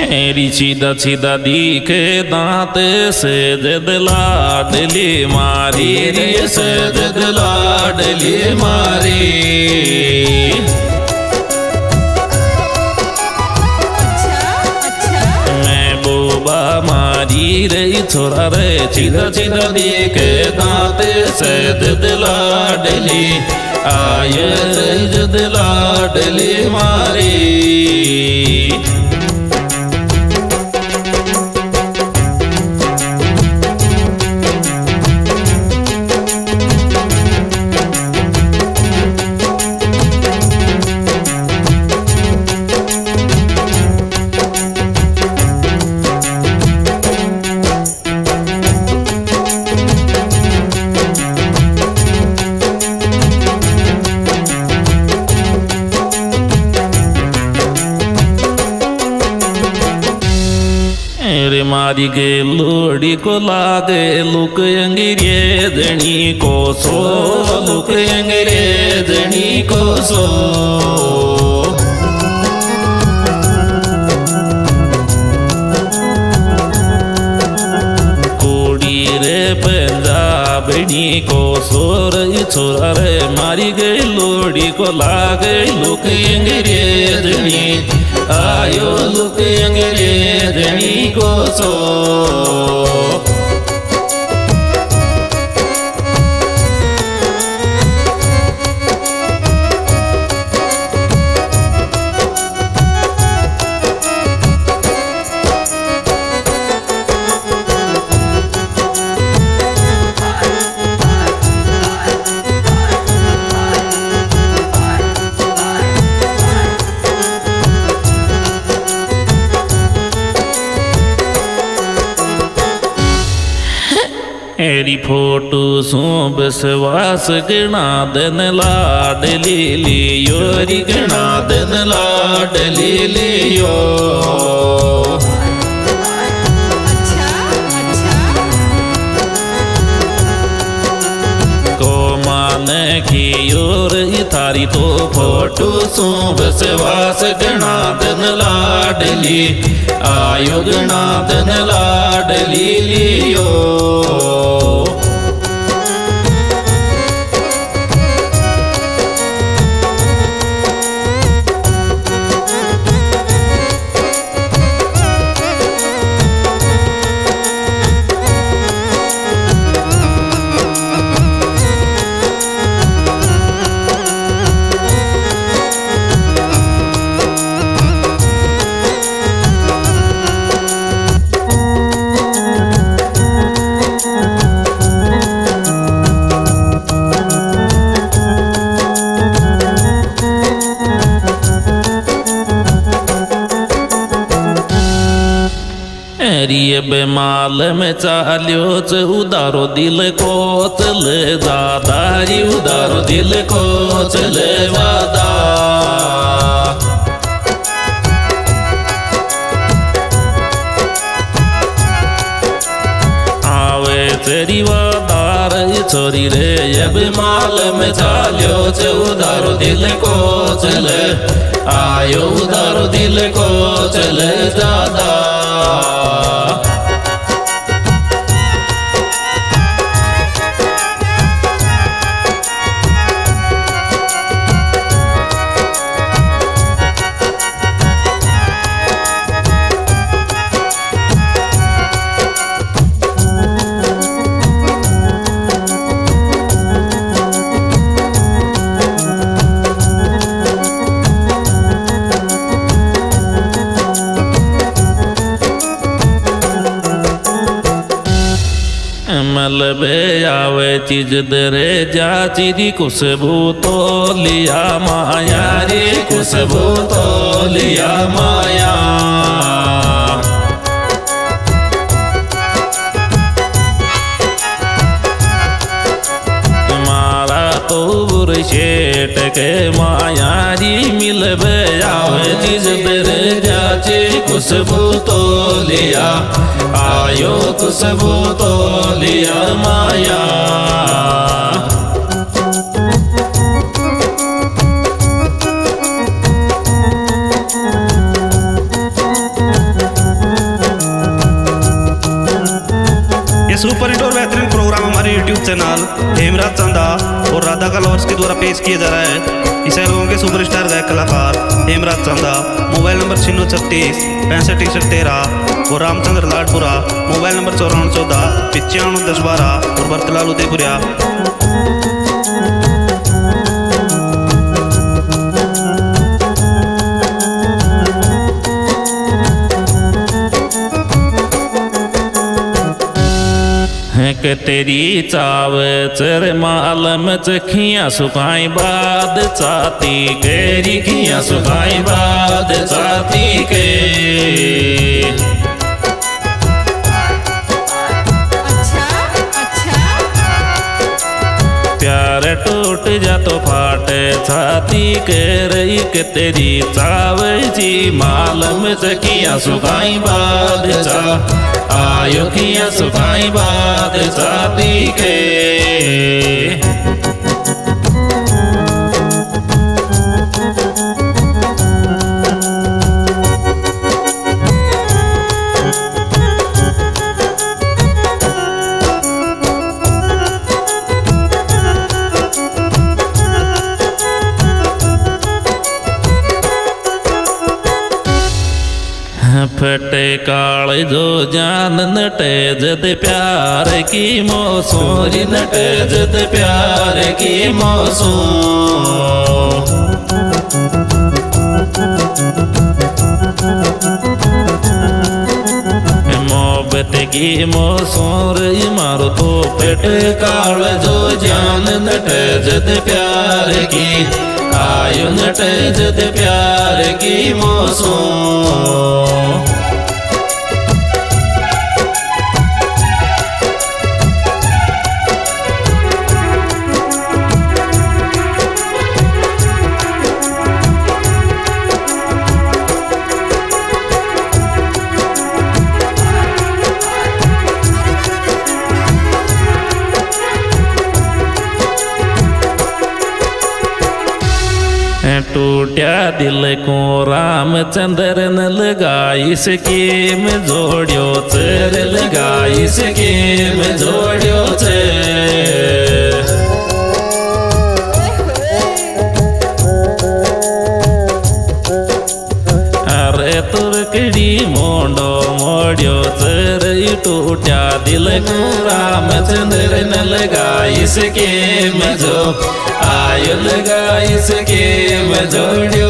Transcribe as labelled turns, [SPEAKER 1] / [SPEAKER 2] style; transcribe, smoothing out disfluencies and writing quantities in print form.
[SPEAKER 1] मेरी सीधा सीधा दिखे दांत से जद लाडली मारी रे से जद लाडली मारी। मैं बोबा मारी रे छोरा रे सीधा सीधा दिखे दांत से जद लाडली आय से जद लाडली मारी। मारी गे लोड़ी को लागे लुक अंग्रेजनी को सो लुक अंग्रेजनी को सो। कोड़ी रे पंजाबनी को सोर छोरा रे मारी गे लोड़ी को लागे लुक अंग्रेजनी आयो लुक अंग्रेजनी को सो। मेरी फोटो सो बसवास गणा दन लाडली लियो री गणा दन लाडली लियो। को माने की ओर थारी तो फोटो सो बसवास गणा दन लाडली आयो गणा दन लाडली लियो। बेमाल में चाल्यो च उदारो दिल को चले दादारी उदारो दिल को चले वादा। आवे तेरी वादार छोरी रे ये बेमाल में चाल्यो च उदारो दिल को चले आयो उदारो दिल को चले दादा। मलबे आवे चीज दरे जा चिरी खुशबू तो लिया माया रे खुशबू तो लिया माया। तुम्हारा तो बुरशेट के माया री मिलबे आवे चीज दरे जा चिरी खुशबू तो लिया आयो खुशबू तो लिया माया।
[SPEAKER 2] सुपर हिट और बेहतरीन प्रोग्राम हमारे YouTube चैनल हेमराज चंदा और राधा कलवर्स के द्वारा पेश किया जा रहा है। इस एल्बम के सुपरस्टार गायक कलाकार हेमराज चंदा। मोबाइल नंबर 9636 65 61 13 और रामचंद्र लाडपुरा। मोबाइल नंबर 9414 95 10 12 और बरतलाल उदयपुरिया।
[SPEAKER 1] के तेरी चाव चर मालम चखियाँ सुखाई बाद चाती केरी खियाँ सुखाई बाद चाती के। प्यार टूट जा तो फाटे छाती के रही के तेरी चाव जी मालम चखियाँ सुखाई बाद चा आयो किया सुखाई बाद चाती के। फटे काल जो जान नटे जद प्यार की मौसूरी नटे जद प्यार की मौसू। मोहब्बत की मौसूर मारो तो फटे काल जो जान नटे जद प्यार की आयु नटे जद प्यार की मौसू। टूटा दिल को रामचंद्र न लगाई स्कीम जोड़ियो चर लगाई स्कीम जोड़ियो चे। अरे तुरकड़ी मोंडो मोड़ियो चर टूटा दिल को रामचंद्र न लगाई स्कीम जो आयु लगाई स्कीम जोड़ियो